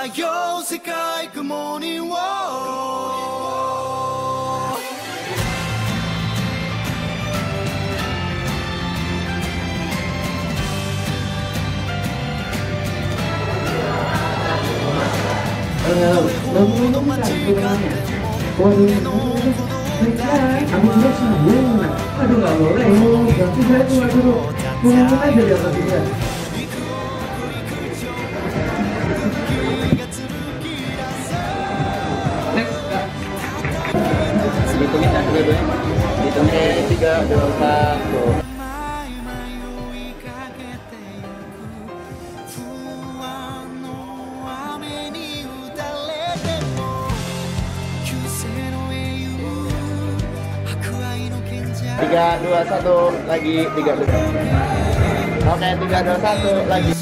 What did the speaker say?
よ世界雲にを Lagu ini bisa sebenarnya. Waduh, ambilnya sayang. Aduh nggak boleh. Ganti saya cuma dulu. Pulangin aja di atas juga. Next. Dihitungin kan dua-duanya? Dihitungin 3, 2, 1. Tiga, dua, satu, lagi 3, 2. Oke, 3, 2, 1, lagi.